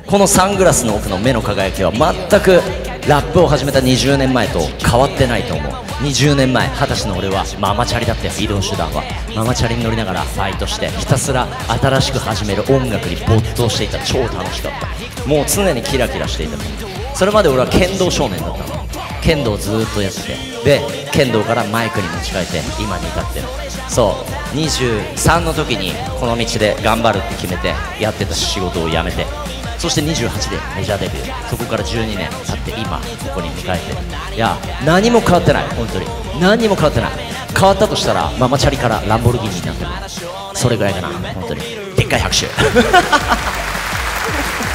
このサングラスの奥の目の輝きは全くラップを始めた20年前と変わってないと思う。20年前20歳の俺はママチャリだったよ。移動手段はママチャリに乗りながらバイトして、ひたすら新しく始める音楽に没頭していた。超楽しかった。もう常にキラキラしていた。それまで俺は剣道少年だったの。剣道をずーっとやってて、で剣道からマイクに持ち替えて今に至ってる。そう23の時にこの道で頑張るって決めてやってた仕事を辞めて、そして28でメジャーデビュー。そこから12年経って今ここに迎えて、いや何も変わってない。本当に何も変わってない。変わったとしたらママチャリからランボルギーニになってる。それぐらいかな。本当にでっかい拍手